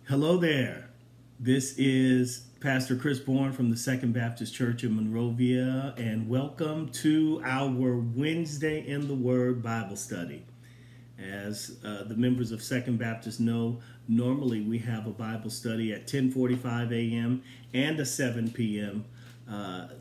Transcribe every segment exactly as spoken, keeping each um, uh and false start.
Hello there. This is Pastor Chris Bourne from the Second Baptist Church in Monrovia, and welcome to our Wednesday in the Word Bible study. As uh, the members of Second Baptist know, normally we have a Bible study at ten forty-five a m and a seven p m Uh,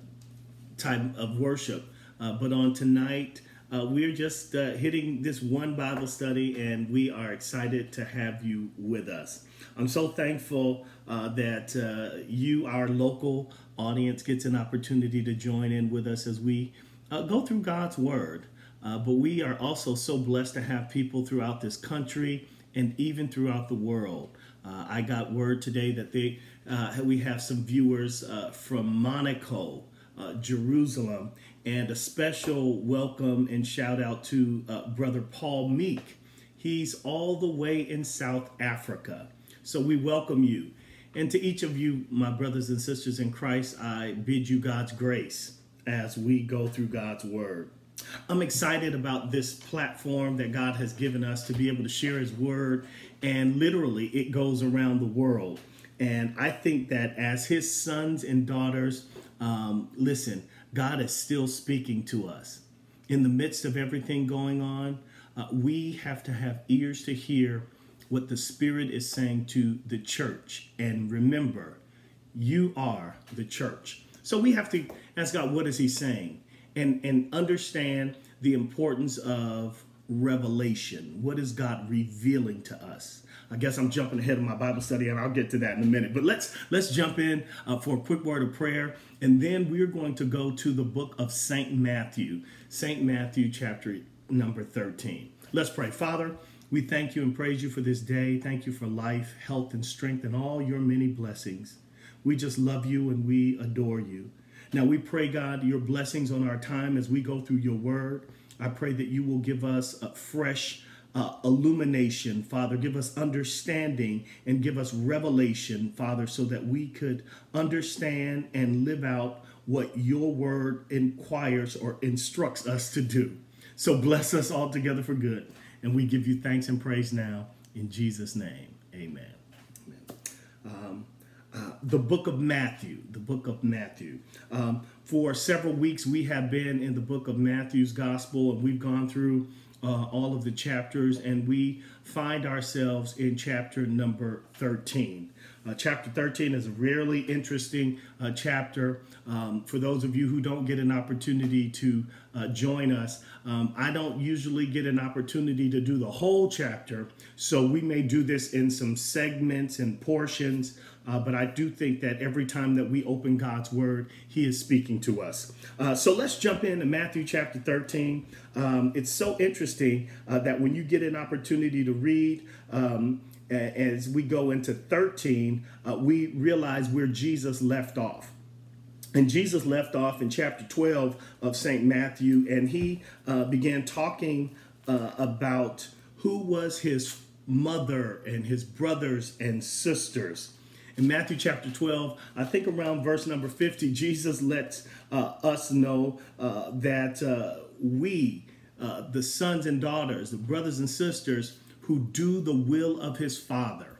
time of worship. Uh, but on tonight, uh, we're just uh, hitting this one Bible study, and we are excited to have you with us. I'm so thankful uh, that uh, you, our local audience, gets an opportunity to join in with us as we uh, go through God's Word. Uh, but we are also so blessed to have people throughout this country and even throughout the world. Uh, I got word today that they uh, we have some viewers uh, from Monaco, uh, Jerusalem, and a special welcome and shout out to uh, Brother Paul Meek. He's all the way in South Africa. So we welcome you. And to each of you, my brothers and sisters in Christ, I bid you God's grace as we go through God's Word. I'm excited about this platform that God has given us to be able to share His Word, and literally it goes around the world. And I think that as His sons and daughters, um, listen, God is still speaking to us. In the midst of everything going on, uh, we have to have ears to hear what the Spirit is saying to the church. And remember, you are the church. So we have to ask God, what is He saying? And, and understand the importance of revelation. What is God revealing to us? I guess I'm jumping ahead of my Bible study, and I'll get to that in a minute. But let's let's jump in uh, for a quick word of prayer, and then we're going to go to the book of Saint Matthew, Saint Matthew chapter number thirteen. Let's pray. Father, we thank you and praise you for this day. Thank you for life, health, and strength, and all your many blessings. We just love you and we adore you. Now we pray, God, your blessings on our time as we go through your word. I pray that you will give us a fresh uh, illumination, Father. Give us understanding and give us revelation, Father, so that we could understand and live out what your word inquires or instructs us to do. So bless us all together for good. And we give you thanks and praise now in Jesus' name. Amen. Amen. Um, Uh, the book of Matthew, the book of Matthew. Um, for several weeks, we have been in the book of Matthew's gospel, and we've gone through uh, all of the chapters, and we find ourselves in chapter number thirteen. Uh, chapter thirteen is a really interesting uh, chapter. Um, for those of you who don't get an opportunity to uh, join us, um, I don't usually get an opportunity to do the whole chapter, so we may do this in some segments and portions. Uh, but I do think that every time that we open God's word, He is speaking to us. Uh, so let's jump into Matthew chapter thirteen. Um, it's so interesting uh, that when you get an opportunity to read, um, as we go into thirteen, uh, we realize where Jesus left off. And Jesus left off in chapter twelve of Saint Matthew, and he uh, began talking uh, about who was his mother and his brothers and sisters. In Matthew chapter twelve, I think around verse number fifty, Jesus lets uh, us know uh, that uh, we, uh, the sons and daughters, the brothers and sisters who do the will of His Father,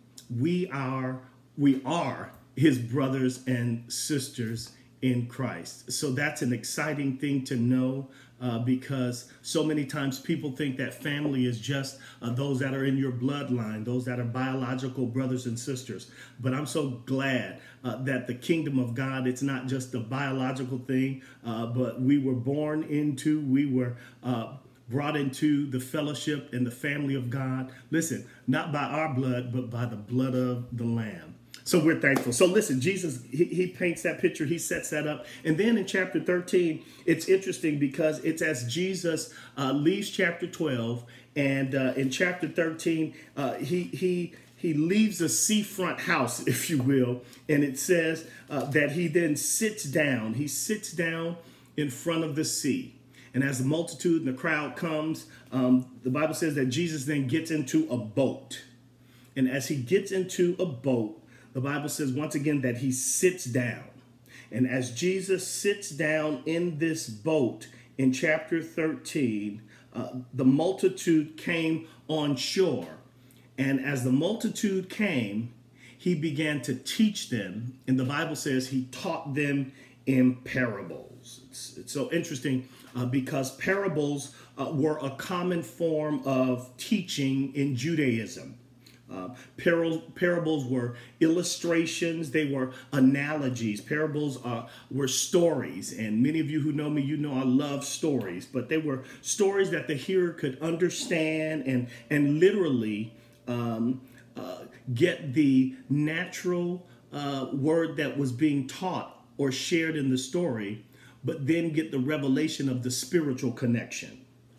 we are, we are His brothers and sisters in Christ. So that's an exciting thing to know uh, because so many times people think that family is just uh, those that are in your bloodline, those that are biological brothers and sisters. But I'm so glad uh, that the kingdom of God, it's not just a biological thing, uh, but we were born into, we were uh, brought into the fellowship and the family of God. Listen, not by our blood, but by the blood of the Lamb. So we're thankful. So listen, Jesus, he, he paints that picture. He sets that up. And then in chapter thirteen, it's interesting because it's as Jesus uh, leaves chapter twelve. And uh, in chapter thirteen, uh, he, he, he leaves a seafront house, if you will. And it says uh, that he then sits down. He sits down in front of the sea. And as the multitude and the crowd comes, um, the Bible says that Jesus then gets into a boat. And as he gets into a boat, the Bible says once again that he sits down. And as Jesus sits down in this boat in chapter thirteen, uh, the multitude came on shore. And as the multitude came, he began to teach them, and the Bible says he taught them in parables. It's, it's so interesting uh, because parables uh, were a common form of teaching in Judaism. Uh, par- parables were illustrations. They were analogies. Parables uh, were stories. And many of you who know me, you know I love stories. But they were stories that the hearer could understand and, and literally um, uh, get the natural uh, word that was being taught or shared in the story, but then get the revelation of the spiritual connection.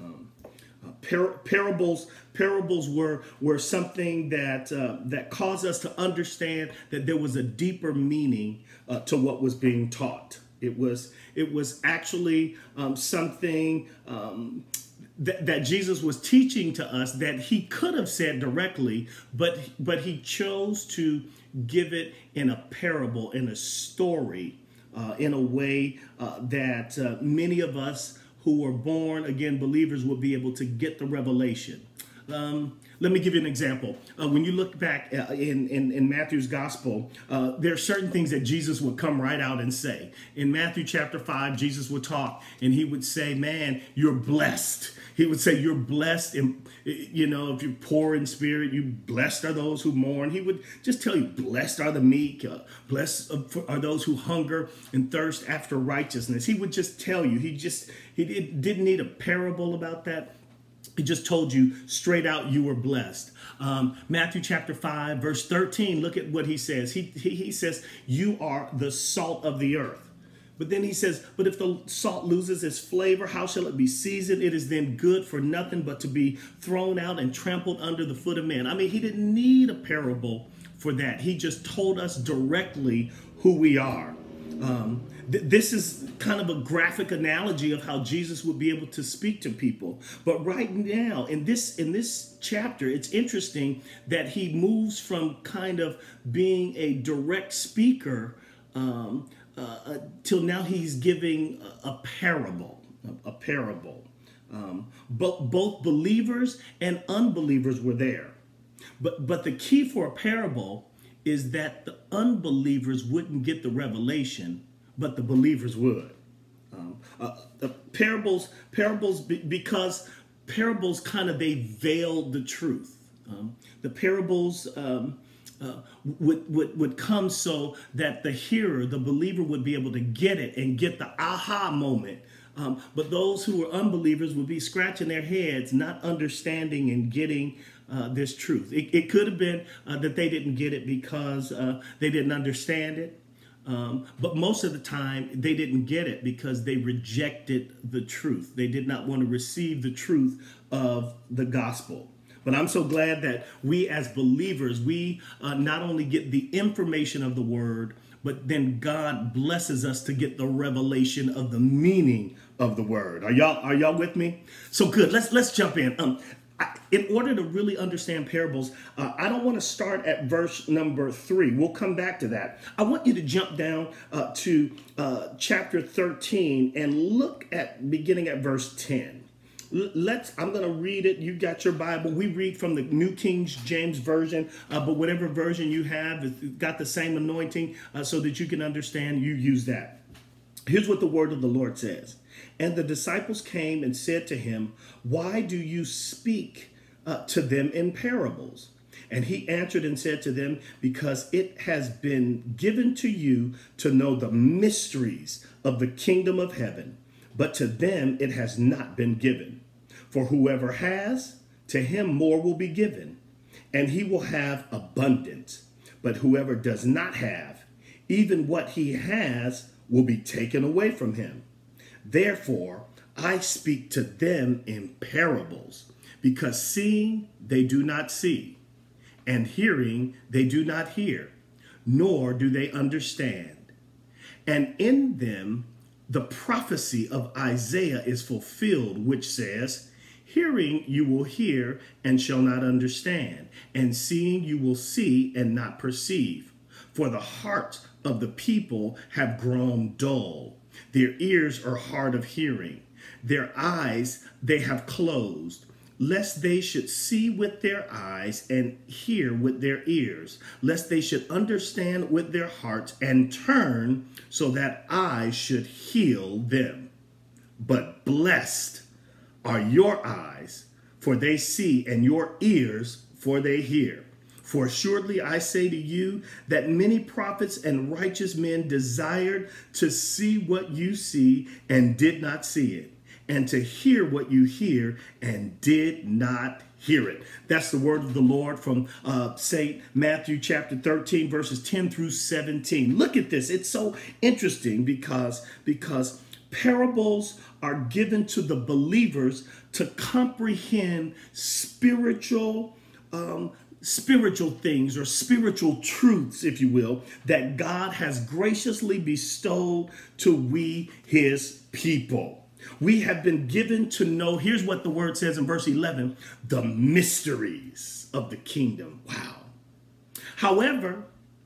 Par- parables parables were were something that uh, that caused us to understand that there was a deeper meaning uh, to what was being taught. It was it was actually um, something um, that, that Jesus was teaching to us that he could have said directly, but but he chose to give it in a parable, in a story, uh, in a way uh, that uh, many of us who were born again believers will be able to get the revelation. Um, let me give you an example. Uh, when you look back uh, in, in, in Matthew's gospel, uh, there are certain things that Jesus would come right out and say. In Matthew chapter five, Jesus would talk and he would say, man, you're blessed. He would say, you're blessed. And, you know, if you're poor in spirit, you blessed are those who mourn. He would just tell you, blessed are the meek. Uh, blessed are those who hunger and thirst after righteousness. He would just tell you. He just, he didn't need a parable about that. He just told you straight out you were blessed. Um, Matthew chapter five, verse thirteen, look at what he says. He, he, he says, you are the salt of the earth. But then he says, but if the salt loses its flavor, how shall it be seasoned? It is then good for nothing but to be thrown out and trampled under the foot of men. I mean, he didn't need a parable for that. He just told us directly who we are. Um, th- this is kind of a graphic analogy of how Jesus would be able to speak to people. But right now, in this in this chapter, it's interesting that he moves from kind of being a direct speaker um, uh, uh, till now he's giving a, a parable, a, a parable. Um, but both believers and unbelievers were there. But but the key for a parable is that the unbelievers wouldn't get the revelation, but the believers would. Um, uh, the parables, parables, be, because parables kind of, they veiled the truth. Um, the parables um, uh, would, would, would come so that the hearer, the believer, would be able to get it and get the aha moment. Um, but those who were unbelievers would be scratching their heads, not understanding and getting uh, this truth. It, it could have been uh, that they didn't get it because uh, they didn't understand it. Um, but most of the time, they didn't get it because they rejected the truth. They did not want to receive the truth of the gospel. But I'm so glad that we as believers, we uh, not only get the information of the word, but then God blesses us to get the revelation of the meaning of the word. Are y'all are y'all with me? So good. Let's let's jump in. Um, I, in order to really understand parables, uh, I don't want to start at verse number three. We'll come back to that. I want you to jump down uh, to uh, chapter thirteen and look at beginning at verse ten. Let's, I'm going to read it. You got your Bible. We read from the New King James Version, uh, but whatever version you have, it's got the same anointing uh, so that you can understand, you use that. Here's what the word of the Lord says. And the disciples came and said to him, why do you speak uh, to them in parables? And he answered and said to them, because it has been given to you to know the mysteries of the kingdom of heaven, but to them it has not been given. For whoever has, to him more will be given, and he will have abundance. But whoever does not have, even what he has will be taken away from him. Therefore, I speak to them in parables, because seeing they do not see, and hearing they do not hear, nor do they understand. And in them the prophecy of Isaiah is fulfilled, which says, hearing you will hear and shall not understand, and seeing you will see and not perceive. For the hearts of the people have grown dull. Their ears are hard of hearing. Their eyes they have closed, lest they should see with their eyes and hear with their ears, lest they should understand with their hearts and turn so that I should heal them. But blessed are your eyes, for they see, and your ears, for they hear. For assuredly I say to you that many prophets and righteous men desired to see what you see and did not see it, and to hear what you hear and did not hear it. That's the word of the Lord from uh, Saint Matthew chapter thirteen, verses ten through seventeen. Look at this. It's so interesting because, because parables are given to the believers to comprehend spiritual um, spiritual things or spiritual truths, if you will, that God has graciously bestowed to we, his people. We have been given to know, here's what the word says in verse eleven, the mysteries of the kingdom. Wow. However,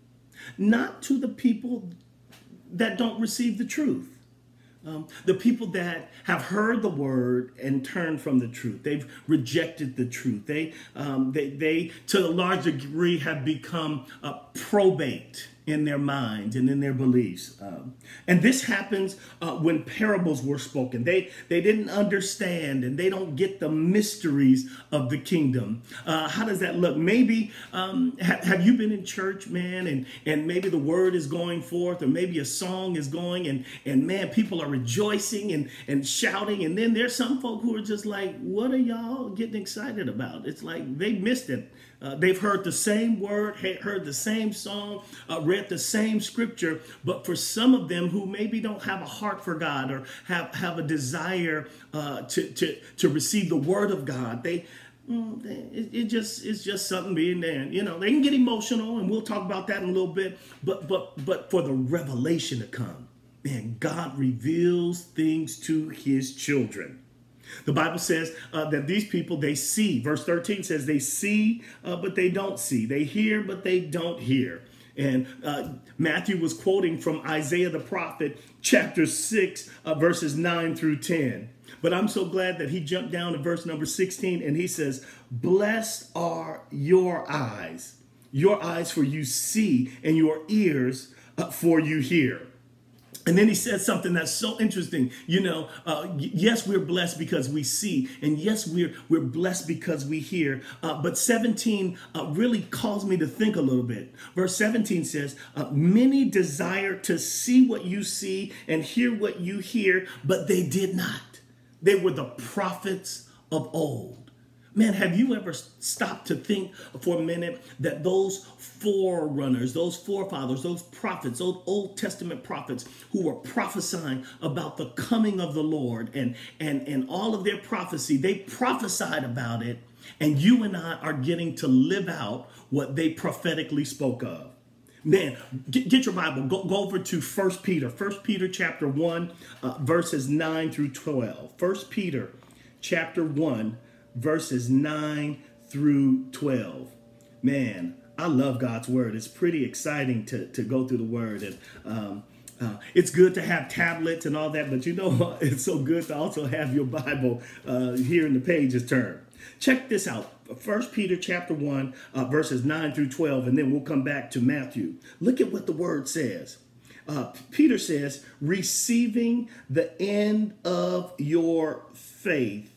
not to the people that don't receive the truth. Um, the people that have heard the word and turned from the truth. They've rejected the truth. They, um, they, they to a large degree, have become uh, probate in their minds and in their beliefs. Um, and this happens uh, when parables were spoken. They, they didn't understand and they don't get the mysteries of the kingdom. Uh, how does that look? Maybe, um, ha have you been in church, man, and, and maybe the word is going forth, or maybe a song is going, and, and man, people are rejoicing and, and shouting. And then there's some folk who are just like, what are y'all getting excited about? It's like they missed it. Uh, they've heard the same word, heard the same song, uh, read the same scripture, but for some of them who maybe don't have a heart for God or have, have a desire uh, to, to, to receive the word of God, they, mm, they it, it just it's just something being there. You know, they can get emotional, and we'll talk about that in a little bit, but but but for the revelation to come, man, God reveals things to his children. The Bible says uh, that these people, they see. Verse thirteen says they see, uh, but they don't see. They hear, but they don't hear. And uh, Matthew was quoting from Isaiah the prophet, chapter six, uh, verses nine through ten. But I'm so glad that he jumped down to verse number sixteen, and he says, blessed are your eyes, your eyes for you see, and your ears uh, for you hear. And then he said something that's so interesting. You know, uh, yes, we're blessed because we see. And yes, we're we're blessed because we hear. Uh, but seventeen uh, really calls me to think a little bit. Verse seventeen says, uh, many desire to see what you see and hear what you hear, but they did not. They were the prophets of old. Man, have you ever stopped to think for a minute that those forerunners, those forefathers, those prophets, those Old Testament prophets who were prophesying about the coming of the Lord and, and, and all of their prophecy, they prophesied about it, and you and I are getting to live out what they prophetically spoke of. Man, get, get your Bible. Go, go over to First Peter. First Peter chapter one, uh, verses nine through twelve. First Peter chapter one, verses nine through twelve. Man, I love God's word. It's pretty exciting to, to go through the word. And um, uh, it's good to have tablets and all that, but you know, it's so good to also have your Bible uh, here in the pages turned. Check this out. First Peter chapter one, uh, verses nine through twelve, and then we'll come back to Matthew. Look at what the word says. Uh, Peter says, receiving the end of your faith,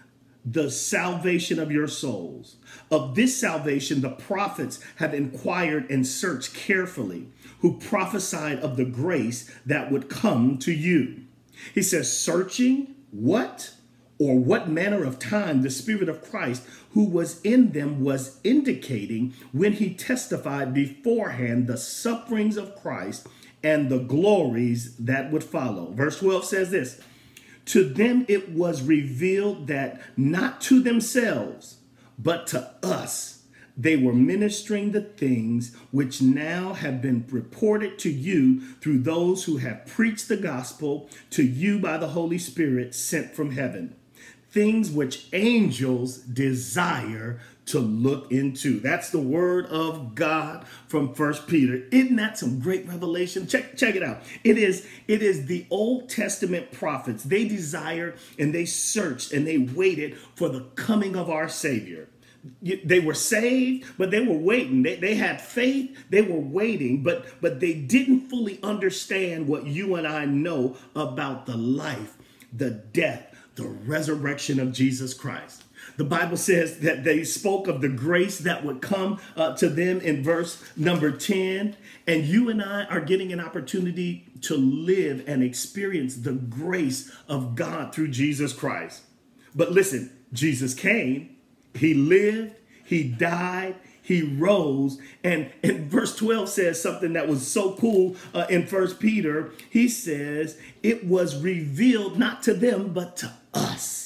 the salvation of your souls. Of this salvation, the prophets have inquired and searched carefully, who prophesied of the grace that would come to you. He says, searching what or what manner of time the Spirit of Christ who was in them was indicating when he testified beforehand the sufferings of Christ and the glories that would follow. Verse twelve says this, to them it was revealed that not to themselves, but to us, they were ministering the things which now have been reported to you through those who have preached the gospel to you by the Holy Spirit sent from heaven. things which angels desire to look into. That's the word of God from First Peter. Isn't that some great revelation? Check, check it out. It is, it is the Old Testament prophets. They desired and they searched and they waited for the coming of our Savior. They were saved, but they were waiting. They, they had faith. They were waiting, but, but they didn't fully understand what you and I know about the life, the death, the resurrection of Jesus Christ. The Bible says that they spoke of the grace that would come uh, to them in verse number ten. And you and I are getting an opportunity to live and experience the grace of God through Jesus Christ. But listen, Jesus came, he lived, he died, he rose. And, and verse twelve says something that was so cool uh, in First Peter. He says, it was revealed not to them, but to us.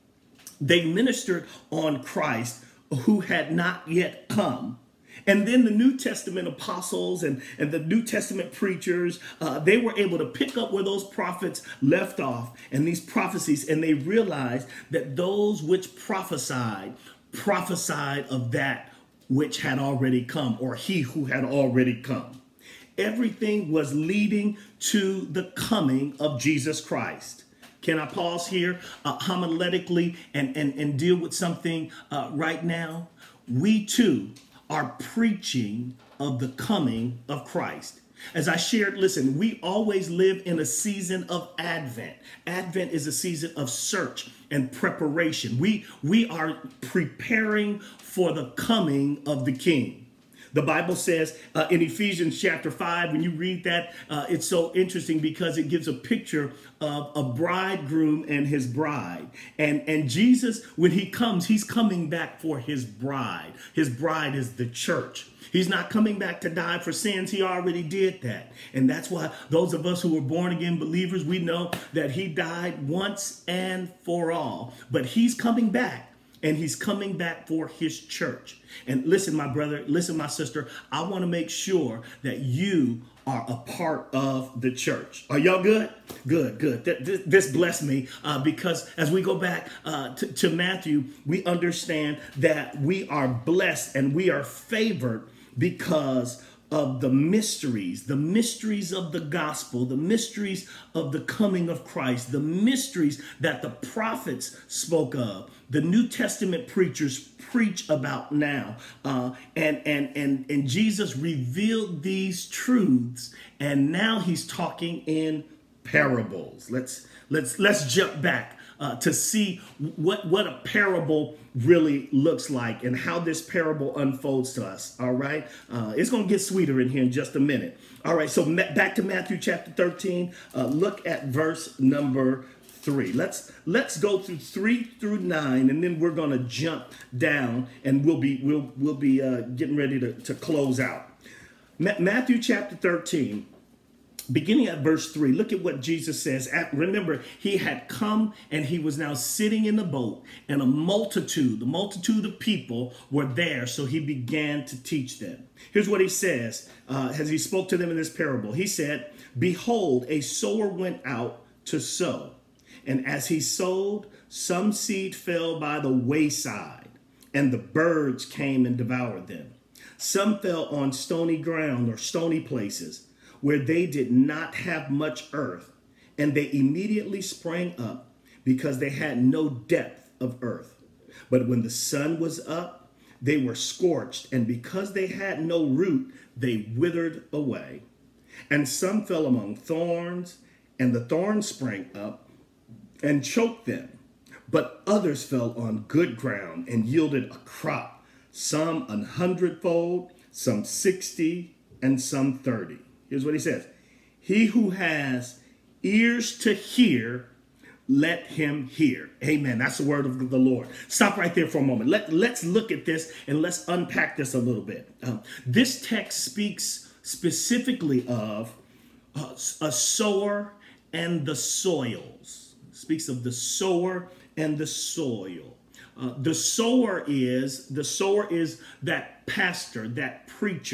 They ministered on Christ who had not yet come. And then the New Testament apostles and, and the New Testament preachers, uh, they were able to pick up where those prophets left off and these prophecies. And they realized that those which prophesied, prophesied of that which had already come, or he who had already come. Everything was leading to the coming of Jesus Christ. Can I pause here uh, homiletically and, and, and deal with something uh, right now? We too are preaching of the coming of Christ. As I shared, listen, we always live in a season of Advent. Advent is a season of search and preparation. We, we are preparing for the coming of the King. The Bible says uh, in Ephesians chapter five, when you read that, uh, it's so interesting because it gives a picture of a bridegroom and his bride. And, and Jesus, when he comes, he's coming back for his bride. His bride is the church. He's not coming back to die for sins. He already did that. And that's why those of us who were born again believers, we know that he died once and for all. But he's coming back. And he's coming back for his church. And listen, my brother, listen, my sister, I want to make sure that you are a part of the church. Are y'all good? Good, good. This, this blessed me uh, because as we go back uh, to, to Matthew, we understand that we are blessed and we are favored because of the mysteries, the mysteries of the gospel, the mysteries of the coming of Christ, the mysteries that the prophets spoke of, the New Testament preachers preach about now. Uh, and, and, and, and Jesus revealed these truths, and now he's talking in parables. Let's, let's, let's jump back uh, to see what, what a parable really looks like and how this parable unfolds to us. All right. Uh, it's going to get sweeter in here in just a minute. All right. So back to Matthew chapter thirteen. Uh, look at verse number three. Let's let's go through three through nine, and then we're going to jump down and we'll be we'll we'll be uh, getting ready to, to close out. Ma Matthew chapter thirteen. Beginning at verse three, look at what Jesus says. At, remember, he had come and he was now sitting in the boat, and a multitude, the multitude of people were there. So he began to teach them. Here's what he says uh, as he spoke to them in this parable. He said, behold, a sower went out to sow. And as he sowed, some seed fell by the wayside, and the birds came and devoured them. Some fell on stony ground or stony places, where they did not have much earth, and they immediately sprang up because they had no depth of earth. But when the sun was up, they were scorched, and because they had no root, they withered away. And some fell among thorns, and the thorns sprang up and choked them. But others fell on good ground and yielded a crop, some an hundredfold, some sixty, and some thirty. Here's what he says. He who has ears to hear, let him hear. Amen. That's the word of the Lord. Stop right there for a moment. Let, let's look at this and let's unpack this a little bit. Um, this text speaks specifically of uh, a sower and the soils. It speaks of the sower and the soil. Uh, the sower is, the sower is that pastor, that preacher,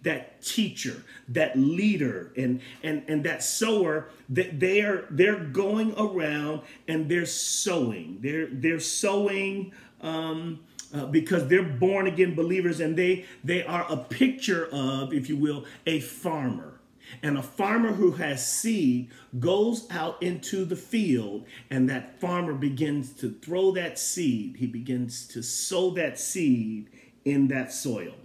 that teacher, that leader, and and and that sower, that they're they're going around and they're sowing. They're they're sowing um, uh, because they're born again believers, and they they are a picture of, if you will, a farmer. And a farmer who has seed goes out into the field, and that farmer begins to throw that seed. He begins to sow that seed in that soil.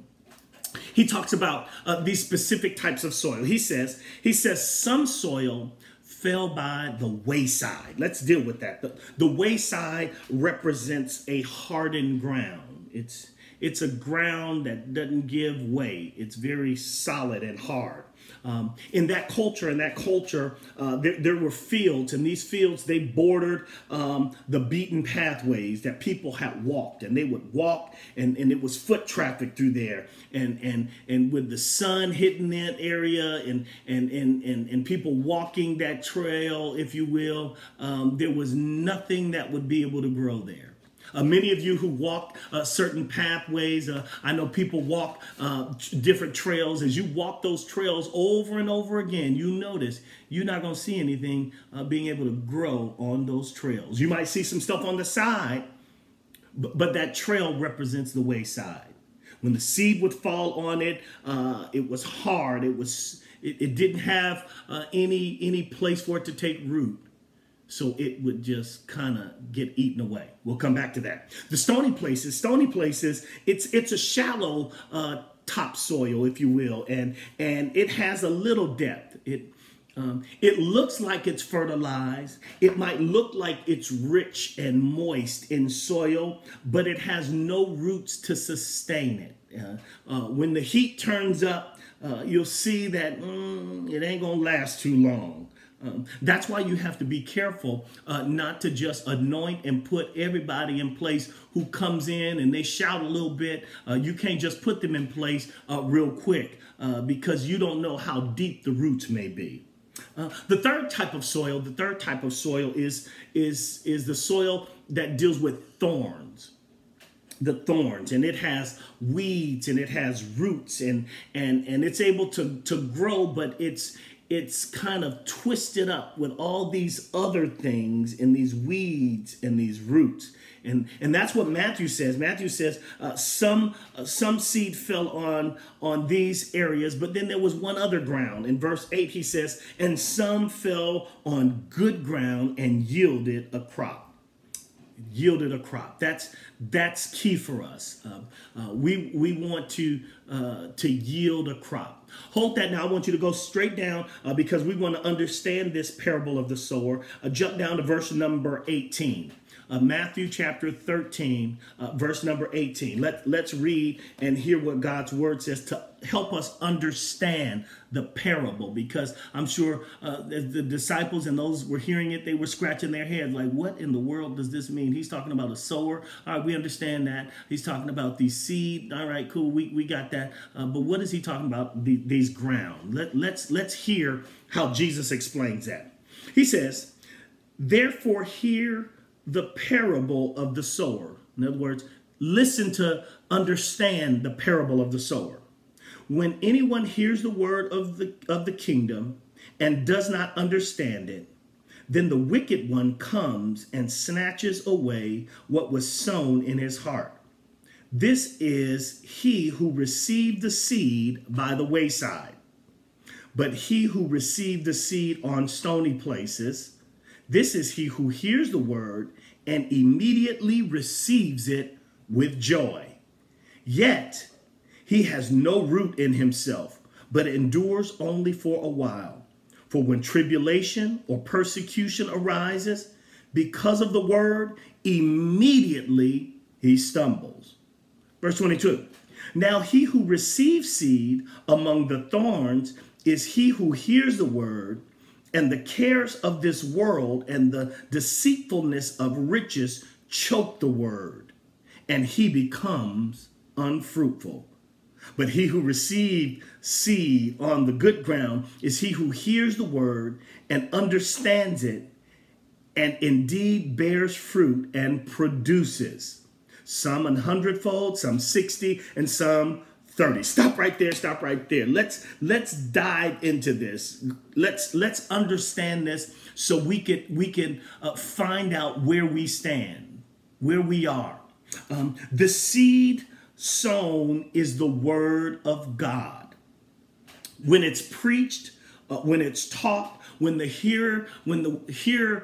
He talks about uh, these specific types of soil. He says, he says some soil fell by the wayside. Let's deal with that. The, the wayside represents a hardened ground. It's, it's a ground that doesn't give way. It's very solid and hard. Um, in that culture, in that culture, uh, there, there were fields, and these fields, they bordered um, the beaten pathways that people had walked, and they would walk, and, and it was foot traffic through there, and and and with the sun hitting that area, and and and and, and people walking that trail, if you will, um, there was nothing that would be able to grow there. Uh, many of you who walk uh, certain pathways, uh, I know people walk uh, different trails. As you walk those trails over and over again, you notice you're not going to see anything uh, being able to grow on those trails. You might see some stuff on the side, but, but that trail represents the wayside. When the seed would fall on it, uh, it was hard. It was it, it didn't have uh, any any place for it to take root. So it would just kind of get eaten away. We'll come back to that. The stony places, stony places, it's it's a shallow uh, topsoil, if you will, and and it has a little depth. It um, it looks like it's fertilized. It might look like it's rich and moist in soil, but it has no roots to sustain it. Uh, uh, when the heat turns up, uh, you'll see that mm, it ain't gonna last too long. Um, that's why you have to be careful uh, not to just anoint and put everybody in place who comes in and they shout a little bit. Uh, you can't just put them in place uh, real quick uh, because you don't know how deep the roots may be. Uh, the third type of soil, the third type of soil is, is, is the soil that deals with thorns. The thorns, and it has weeds and it has roots, and and and it's able to to grow, but it's it's kind of twisted up with all these other things and these weeds and these roots. And, and that's what Matthew says. Matthew says uh, some uh, some seed fell on, on these areas, but then there was one other ground. In verse eight, he says, and some fell on good ground and yielded a crop. Yielded a crop. That's that's key for us. Uh, uh, we we want to uh, to yield a crop. Hold that now. I want you to go straight down uh, because we want to understand this parable of the sower. Uh, jump down to verse number eighteen. Uh, Matthew chapter thirteen, uh, verse number eighteen. Let, let's read and hear what God's word says to help us understand the parable, because I'm sure uh, the disciples and those who were hearing it, they were scratching their heads like, what in the world does this mean? He's talking about a sower. All right, we understand that. He's talking about the seed. All right, cool. We, we got that. Uh, but what is he talking about? The, these ground. Let, let's, let's hear how Jesus explains that. He says, therefore hear the parable of the sower. In other words, listen to understand the parable of the sower. When anyone hears the word of the, of the kingdom and does not understand it, then the wicked one comes and snatches away what was sown in his heart. This is he who received the seed by the wayside. But he who received the seed on stony places, this is he who hears the word and immediately receives it with joy. Yet he has no root in himself, but endures only for a while. For when tribulation or persecution arises because of the word, immediately he stumbles. Verse twenty-two. Now he who receives seed among the thorns is he who hears the word, and the cares of this world and the deceitfulness of riches choke the word, and he becomes unfruitful. But he who received seed on the good ground is he who hears the word and understands it, and indeed bears fruit and produces, some an hundredfold, some sixty, and some thirty. Stop right there. Stop right there. Let's let's dive into this. Let's let's understand this so we can we can uh, find out where we stand, where we are. Um, the seed sown is the word of God. When it's preached, uh, when it's taught, when the hearer when the hearer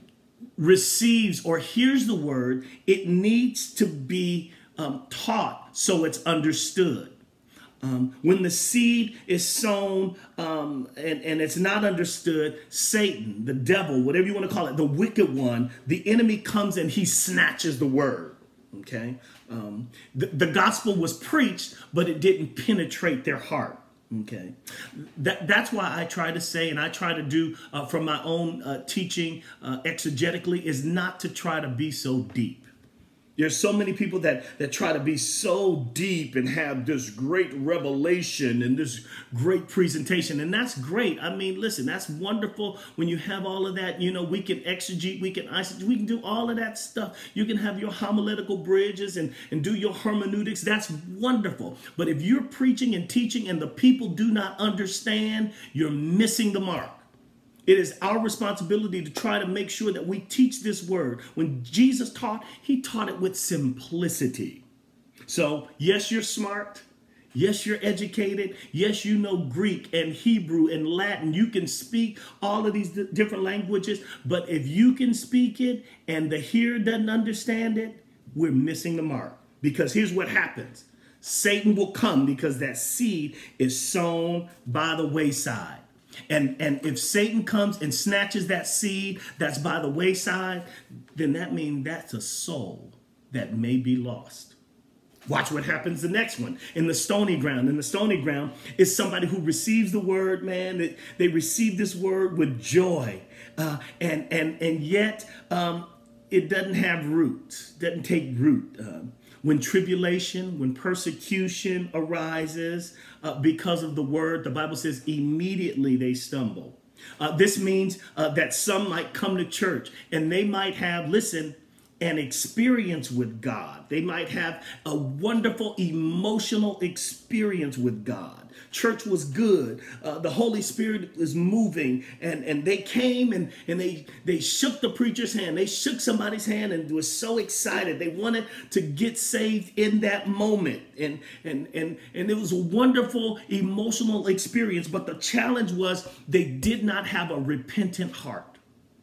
receives or hears the word, it needs to be um, taught so it's understood. Um, when the seed is sown um, and, and it's not understood, Satan, the devil, whatever you want to call it, the wicked one, the enemy comes and he snatches the word. Okay. Um, the, the gospel was preached, but it didn't penetrate their heart. Okay. That, that's why I try to say, and I try to do uh, from my own uh, teaching uh, exegetically, is not to try to be so deep. There's so many people that, that try to be so deep and have this great revelation and this great presentation. And that's great. I mean, listen, that's wonderful when you have all of that. You know, we can exegete, we can eisegete, we can do all of that stuff. You can have your homiletical bridges and, and do your hermeneutics. That's wonderful. But if you're preaching and teaching and the people do not understand, you're missing the mark. It is our responsibility to try to make sure that we teach this word. When Jesus taught, he taught it with simplicity. So, yes, you're smart. Yes, you're educated. Yes, you know Greek and Hebrew and Latin. You can speak all of these different languages. But if you can speak it and the hearer doesn't understand it, we're missing the mark. Because here's what happens. Satan will come because that seed is sown by the wayside. And, and if Satan comes and snatches that seed that's by the wayside, then that means that's a soul that may be lost. Watch what happens the next one. In the stony ground. In the stony ground is somebody who receives the word, man. They, they receive this word with joy. Uh, and, and, and yet um, it doesn't have root, doesn't take root. Um, When tribulation, when persecution arises uh, because of the word, the Bible says immediately they stumble. Uh, this means uh, that some might come to church and they might have, listen, an experience with God. They might have a wonderful emotional experience with God. Church was good. Uh, the Holy Spirit was moving, and, and they came and, and they, they shook the preacher's hand. They shook somebody's hand and were so excited. They wanted to get saved in that moment. And, and, and, and it was a wonderful emotional experience. But the challenge was they did not have a repentant heart.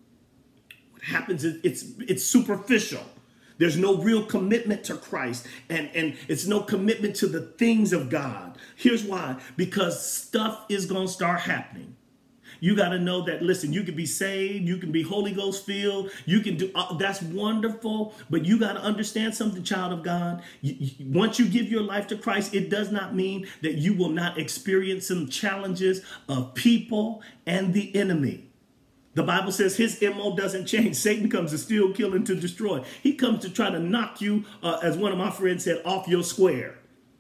What happens is it's, it's superficial. There's no real commitment to Christ, and, and it's no commitment to the things of God. Here's why. Because stuff is going to start happening. You got to know that, listen, you can be saved. You can be Holy Ghost filled. You can do, uh, that's wonderful. But you got to understand something, child of God. You, you, once you give your life to Christ, it does not mean that you will not experience some challenges of people and the enemy. The Bible says his M O doesn't change. Satan comes to steal, kill, and to destroy. He comes to try to knock you, uh, as one of my friends said, off your square.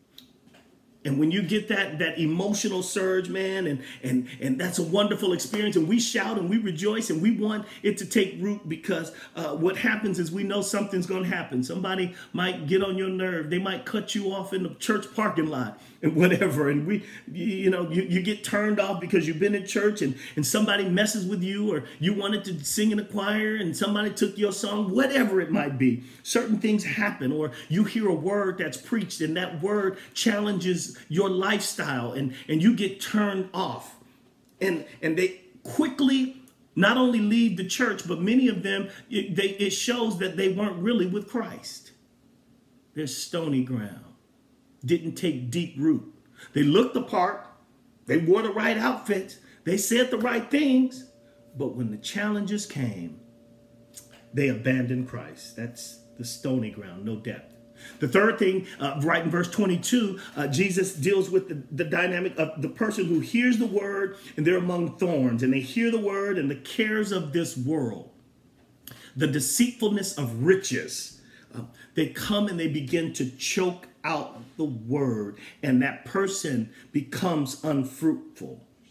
And when you get that, that emotional surge, man, and, and, and that's a wonderful experience. And we shout and we rejoice and we want it to take root, because uh, what happens is we know something's going to happen. Somebody might get on your nerve. They might cut you off in the church parking lot and whatever. And we, you know, you, you get turned off because you've been in church and, and somebody messes with you, or you wanted to sing in a choir and somebody took your song, whatever it might be. Certain things happen, or you hear a word that's preached and that word challenges your lifestyle, and, and you get turned off. And, and they quickly not only leave the church, but many of them, it, they, it shows that they weren't really with Christ. They're stony ground. Didn't take deep root. They looked the part. They wore the right outfits. They said the right things. But when the challenges came, they abandoned Christ. That's the stony ground, no depth. The third thing, uh, right in verse twenty-two, uh, Jesus deals with the, the dynamic of the person who hears the word and they're among thorns, and they hear the word and the cares of this world, the deceitfulness of riches. Uh, they come and they begin to choke out the word, and that person becomes unfruitful.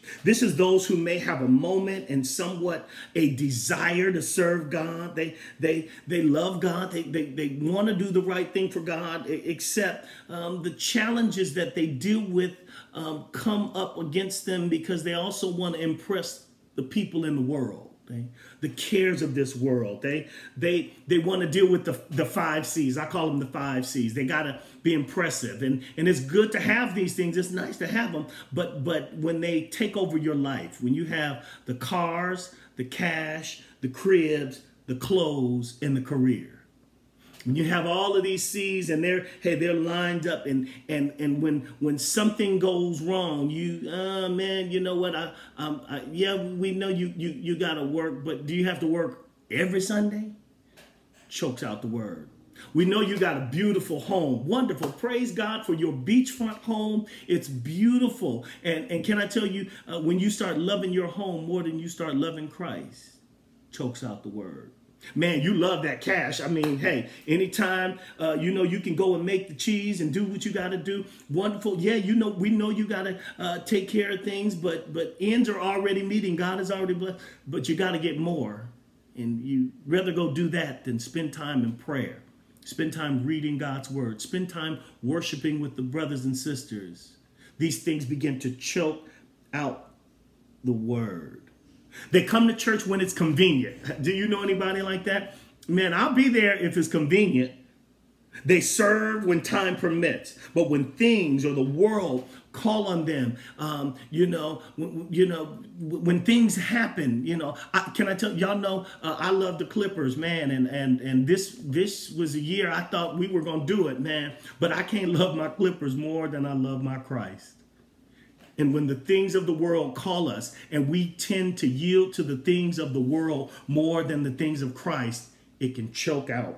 This is those who may have a moment and somewhat a desire to serve God. They they they love God. They they, they want to do the right thing for God, except um, the challenges that they deal with um, come up against them because they also want to impress the people in the world. Okay? The cares of this world. They they they want to deal with the, the five C's. I call them the five C's. They got to be impressive. And, and it's good to have these things. It's nice to have them. But, but when they take over your life, when you have the cars, the cash, the cribs, the clothes, and the career. When you have all of these C's and they're, hey, they're lined up, and and and when when something goes wrong, you, uh, man, you know what? I, um, I, yeah, we know you you you gotta work, but do you have to work every Sunday? Chokes out the word. We know you got a beautiful home, wonderful. Praise God for your beachfront home. It's beautiful, and and can I tell you, uh, when you start loving your home more than you start loving Christ, chokes out the word. Man, you love that cash. I mean, hey, anytime, uh, you know, you can go and make the cheese and do what you got to do. Wonderful. Yeah, you know, we know you got to uh, take care of things, but but ends are already meeting. God is already blessed, but you got to get more. And you rather go do that than spend time in prayer. Spend time reading God's word. Spend time worshiping with the brothers and sisters. These things begin to choke out the word. They come to church when it's convenient. Do you know anybody like that? Man, I'll be there if it's convenient. They serve when time permits. But when things or the world call on them, um, you know, when, you know, when things happen, you know, I, can I tell y'all know uh, I love the Clippers, man, and and and this this was a year I thought we were gonna do it, man. But I can't love my Clippers more than I love my Christ. And when the things of the world call us and we tend to yield to the things of the world more than the things of Christ, it can choke out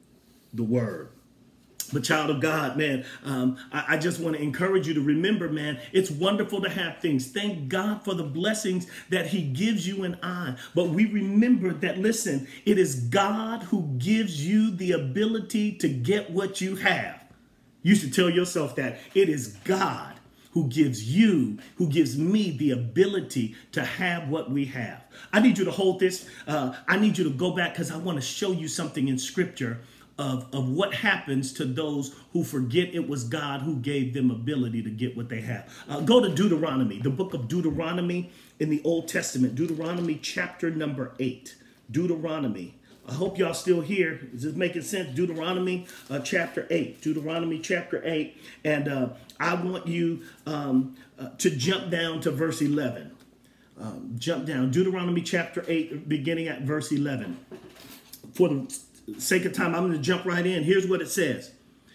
the word. But child of God, man, um, I, I just want to encourage you to remember, man, it's wonderful to have things. Thank God for the blessings that he gives you and I. But we remember that, listen, it is God who gives you the ability to get what you have. You should tell yourself that. It is God who gives you, who gives me the ability to have what we have. I need you to hold this. Uh, I need you to go back because I want to show you something in scripture of, of what happens to those who forget it was God who gave them ability to get what they have. Uh, go to Deuteronomy, the book of Deuteronomy in the Old Testament, Deuteronomy chapter number eight. Deuteronomy. I hope y'all still here. Is this making sense? Deuteronomy uh, chapter eight. Deuteronomy chapter eight. And uh, I want you um, uh, to jump down to verse eleven. Um, jump down. Deuteronomy chapter eight, beginning at verse eleven. For the sake of time, I'm going to jump right in. Here's what it says.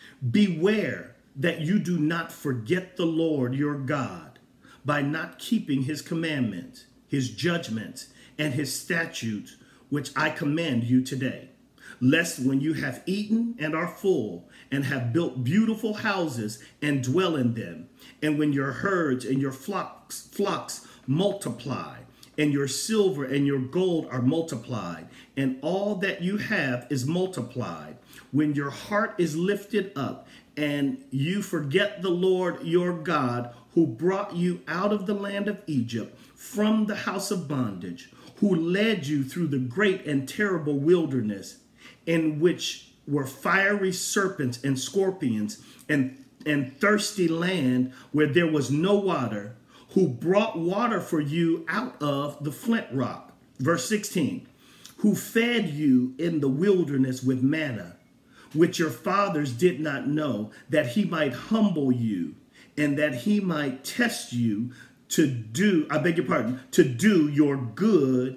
Beware that you do not forget the Lord your God by not keeping his commandments, his judgments, and his statutes, which I command you today, lest when you have eaten and are full and have built beautiful houses and dwell in them, and when your herds and your flocks, flocks multiply, and your silver and your gold are multiplied, and all that you have is multiplied, when your heart is lifted up, and you forget the Lord your God, who brought you out of the land of Egypt from the house of bondage, who led you through the great and terrible wilderness, in which were fiery serpents and scorpions, and, and thirsty land where there was no water, who brought water for you out of the flint rock. Verse sixteen, who fed you in the wilderness with manna, which your fathers did not know, that he might humble you, and that he might test you to do, I beg your pardon, to do your good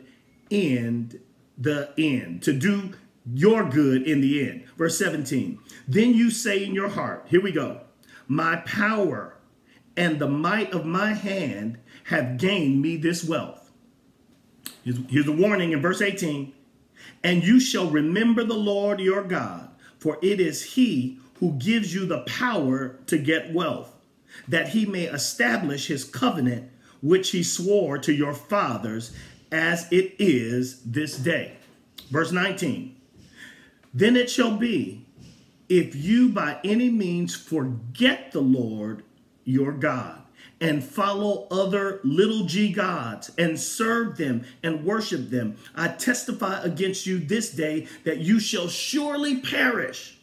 in the end, to do your good in the end. Verse seventeen, then you say in your heart, here we go, my power and the might of my hand have gained me this wealth. Here's, here's a warning in verse eighteen, and you shall remember the Lord your God, for it is he who gives you the power to get wealth, that he may establish his covenant, which he swore to your fathers, as it is this day. Verse nineteen, then it shall be, if you by any means forget the Lord your God, and follow other little g gods and serve them and worship them, I testify against you this day that you shall surely perish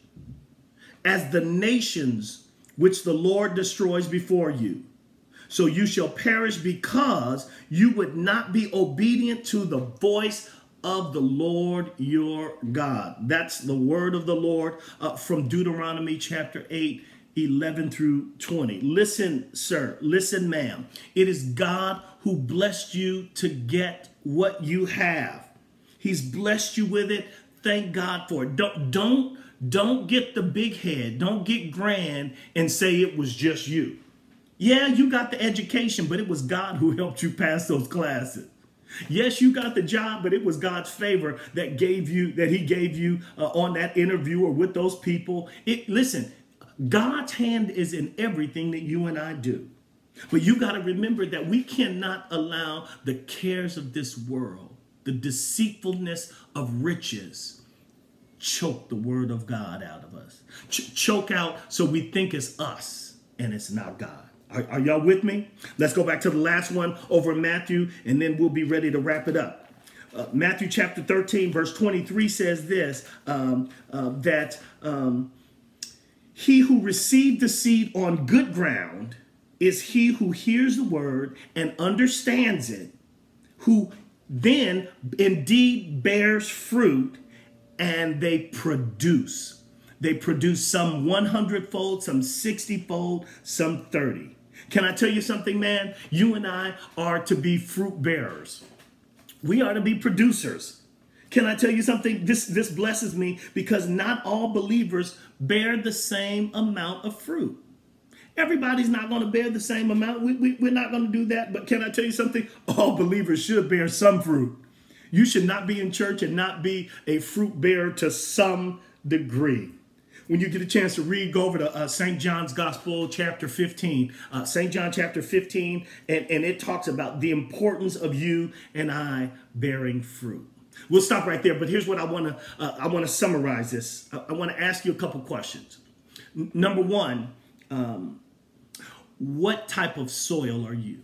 as the nations which the Lord destroys before you. So you shall perish because you would not be obedient to the voice of the Lord your God. That's the word of the Lord uh, from Deuteronomy chapter eight, eleven through twenty. Listen, sir. Listen, ma'am. It is God who blessed you to get what you have. He's blessed you with it. Thank God for it. Don't, don't, don't get the big head. Don't get grand and say it was just you. Yeah, you got the education, but it was God who helped you pass those classes. Yes, you got the job, but it was God's favor that gave you, that he gave you uh, on that interview or with those people. It, listen, God's hand is in everything that you and I do. But you got to remember that we cannot allow the cares of this world, the deceitfulness of riches, choke the word of God out of us. Ch- choke out so we think it's us and it's not God. Are, are y'all with me? Let's go back to the last one over in Matthew, and then we'll be ready to wrap it up. Uh, Matthew chapter thirteen, verse twenty-three says this, um, uh, that um, he who received the seed on good ground is he who hears the word and understands it, who then indeed bears fruit, and they produce. They produce some one hundred fold, some sixty fold, some thirty. Can I tell you something, man? You and I are to be fruit bearers. We are to be producers. Can I tell you something? This, this blesses me because not all believers bear the same amount of fruit. Everybody's not going to bear the same amount. We, we, we're not going to do that. But can I tell you something? All believers should bear some fruit. You should not be in church and not be a fruit bearer to some degree. When you get a chance to read, go over to uh, Saint John's Gospel, chapter fifteen. Uh, Saint John chapter fifteen, and, and it talks about the importance of you and I bearing fruit. We'll stop right there, but here's what I want to uh, I want to summarize this. I, I want to ask you a couple questions. N- number one, um, what type of soil are you?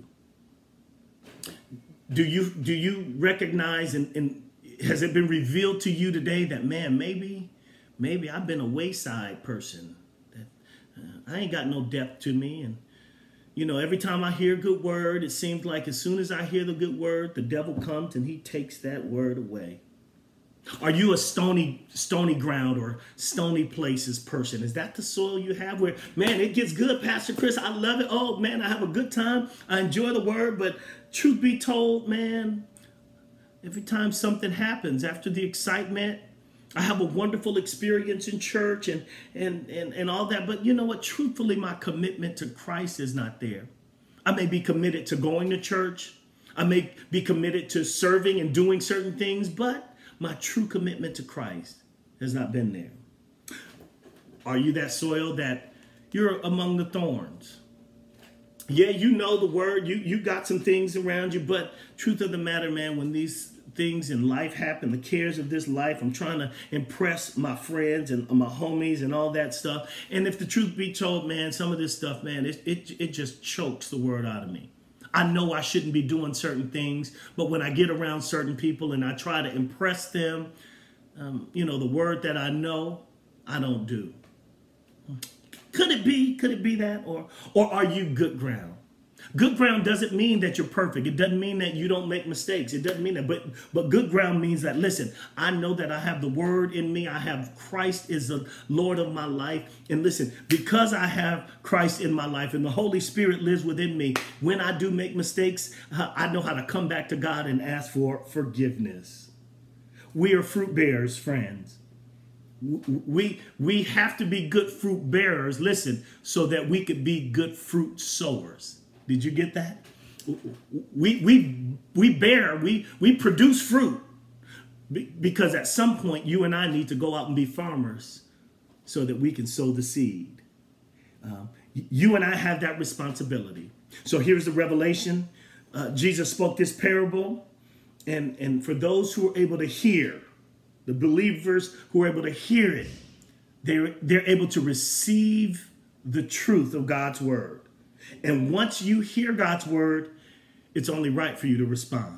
Do you do you recognize and, and has it been revealed to you today that, man, maybe maybe I've been a wayside person, that uh, I ain't got no depth to me, and you know, every time I hear a good word, it seems like as soon as I hear the good word, the devil comes and he takes that word away. Are you a stony, stony ground or stony places person? Is that the soil you have where, man, it gets good, Pastor Chris, I love it. Oh, man, I have a good time. I enjoy the word. But truth be told, man, every time something happens after the excitement, I have a wonderful experience in church and, and, and, and all that. But you know what? Truthfully, my commitment to Christ is not there. I may be committed to going to church. I may be committed to serving and doing certain things, but my true commitment to Christ has not been there. Are you that soil that you're among the thorns? Yeah, you know the word. You, you got some things around you, but truth of the matter, man, when these things in life happen, the cares of this life, I'm trying to impress my friends and my homies and all that stuff. And if the truth be told, man, some of this stuff, man, it, it, it just chokes the word out of me. I know I shouldn't be doing certain things, but when I get around certain people and I try to impress them, um, you know, the word that I know, I don't do. Could it be? Could it be that? Or, or are you good ground? Good ground doesn't mean that you're perfect. It doesn't mean that you don't make mistakes. It doesn't mean that. But, but good ground means that, listen, I know that I have the word in me. I have Christ is the Lord of my life. And listen, because I have Christ in my life and the Holy Spirit lives within me, when I do make mistakes, I know how to come back to God and ask for forgiveness. We are fruit bearers, friends. We, we have to be good fruit bearers, listen, so that we could be good fruit sowers. Did you get that? We, we, we bear, we, we produce fruit because at some point you and I need to go out and be farmers so that we can sow the seed. Um, you and I have that responsibility. So here's the revelation. Uh, Jesus spoke this parable, and, and for those who are able to hear, the believers who are able to hear it, they're, they're able to receive the truth of God's word. And once you hear God's word, it's only right for you to respond.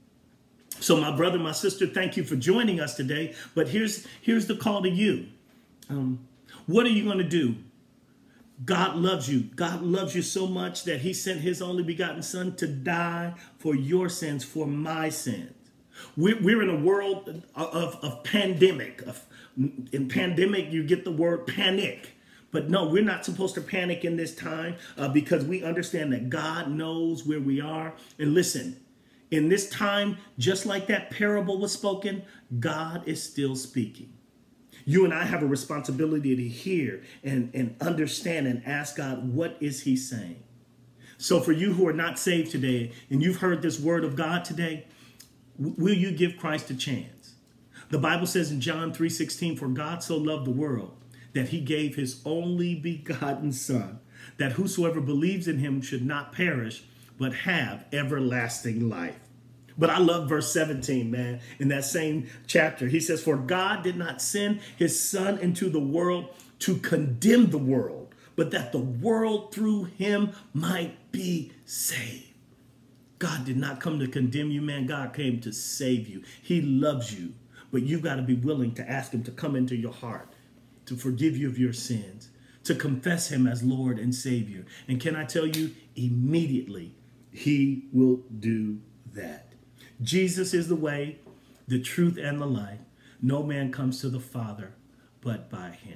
So my brother, my sister, thank you for joining us today. But here's, here's the call to you. Um, what are you going to do? God loves you. God loves you so much that he sent his only begotten son to die for your sins, for my sins. We're, we're in a world of, of pandemic. Of, in pandemic, you get the word panic. But no, we're not supposed to panic in this time uh, because we understand that God knows where we are. And listen, in this time, just like that parable was spoken, God is still speaking. You and I have a responsibility to hear and, and understand and ask God, what is he saying? So for you who are not saved today and you've heard this word of God today, will you give Christ a chance? The Bible says in John three sixteen, for God so loved the world that he gave his only begotten son, that whosoever believes in him should not perish, but have everlasting life. But I love verse seventeen, man, in that same chapter. He says, for God did not send his son into the world to condemn the world, but that the world through him might be saved. God did not come to condemn you, man. God came to save you. He loves you, but you've got to be willing to ask him to come into your heart, to forgive you of your sins, to confess him as Lord and Savior. And can I tell you, immediately he will do that. Jesus is the way, the truth, and the life. No man comes to the Father but by him.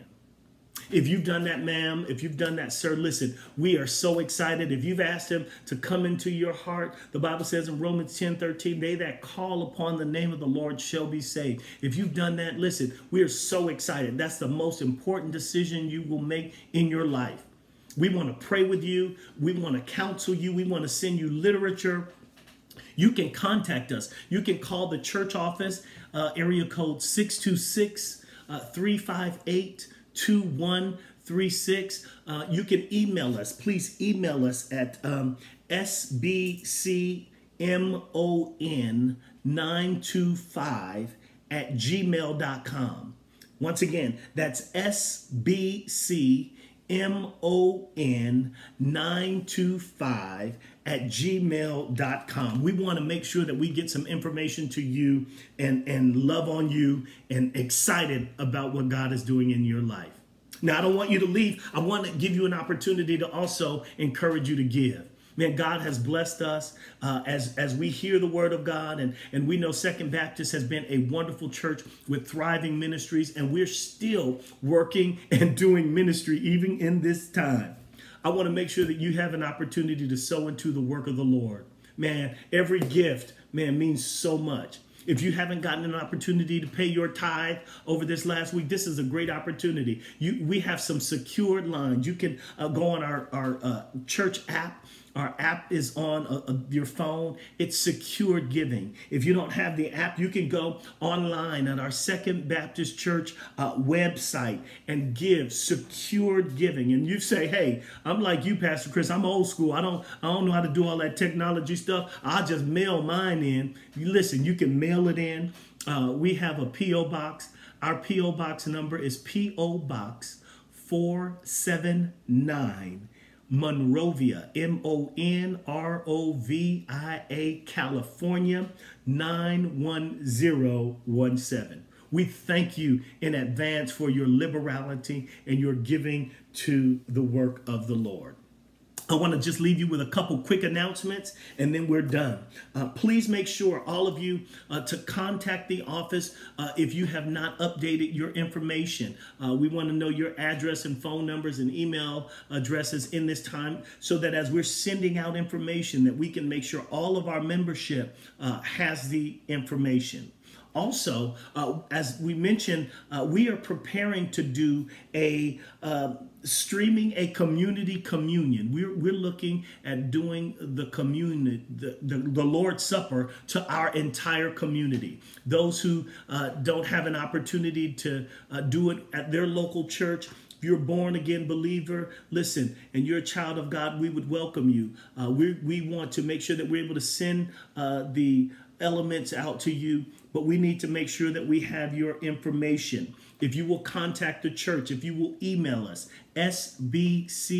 If you've done that, ma'am, if you've done that, sir, listen, we are so excited. If you've asked him to come into your heart, the Bible says in Romans ten thirteen, they that call upon the name of the Lord shall be saved. If you've done that, listen, we are so excited. That's the most important decision you will make in your life. We want to pray with you. We want to counsel you. We want to send you literature. You can contact us. You can call the church office, uh, area code six two six, three five eight, two one three six. Uh, you can email us. Please email us at um, S B C M O N nine two five at gmail dot com. Once again, that's S B C M O N nine two five at gmail dot com. We want to make sure that we get some information to you and, and love on you and excited about what God is doing in your life. Now, I don't want you to leave. I want to give you an opportunity to also encourage you to give. Man, God has blessed us uh, as, as we hear the word of God. And, and we know Second Baptist has been a wonderful church with thriving ministries. And we're still working and doing ministry even in this time. I want to make sure that you have an opportunity to sow into the work of the Lord. Man, every gift, man, means so much. If you haven't gotten an opportunity to pay your tithe over this last week, this is a great opportunity. You, we have some secured lines. You can uh, go on our, our uh, church app. Our app is on uh, your phone. It's secured giving. If you don't have the app, you can go online at our Second Baptist Church uh, website and give secured giving. And you say, hey, I'm like you, Pastor Chris. I'm old school. I don't, I don't know how to do all that technology stuff. I'll just mail mine in. You listen, you can mail it in. Uh, we have a P O box. Our P O box number is P O Box four seven nine. Monrovia, M O N R O V I A, California, nine one zero one seven. We thank you in advance for your liberality and your giving to the work of the Lord. I want to just leave you with a couple quick announcements and then we're done. Uh, please make sure, all of you, uh, to contact the office uh, if you have not updated your information. Uh, we want to know your address and phone numbers and email addresses in this time so that as we're sending out information that we can make sure all of our membership uh, has the information. Also, uh, as we mentioned, uh, we are preparing to do a uh, streaming a community communion. We're, we're looking at doing the communion, the, the, the Lord's Supper to our entire community. Those who uh, don't have an opportunity to uh, do it at their local church, if you're a born again believer, listen, and you're a child of God, we would welcome you. Uh, we, we want to make sure that we're able to send uh, the elements out to you, but we need to make sure that we have your information. If you will contact the church, if you will email us, S B C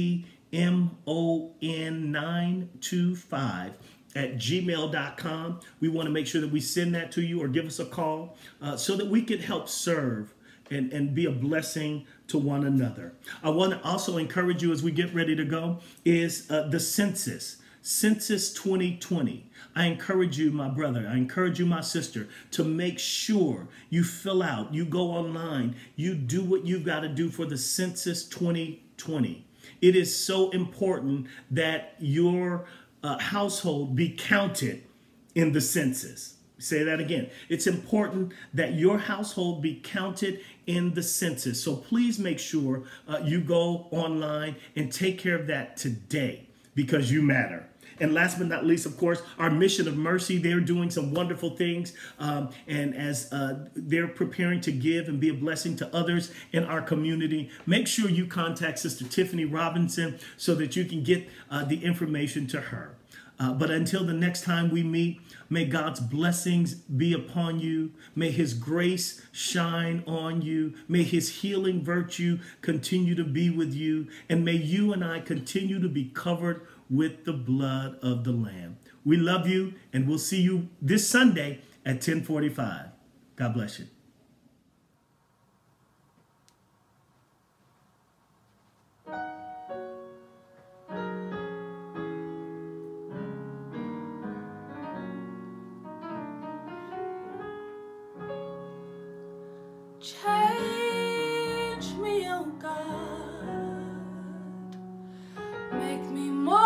M O N nine two five at gmail dot com. We want to make sure that we send that to you or give us a call uh, so that we can help serve and, and be a blessing to one another. I want to also encourage you as we get ready to go is uh, the census, Census twenty twenty. I encourage you, my brother, I encourage you, my sister, to make sure you fill out, you go online, you do what you've got to do for the Census twenty twenty. It is so important that your uh, household be counted in the census. Say that again. It's important that your household be counted in the census. So please make sure uh, you go online and take care of that today because you matter. And last but not least, of course, our Mission of Mercy, they're doing some wonderful things. Um, and as uh, they're preparing to give and be a blessing to others in our community, make sure you contact Sister Tiffany Robinson so that you can get uh, the information to her. Uh, but until the next time we meet, may God's blessings be upon you. May his grace shine on you. May his healing virtue continue to be with you. And may you and I continue to be covered with the blood of the Lamb. We love you, and we'll see you this Sunday at ten forty-five. God bless you. Change me, oh God, make me more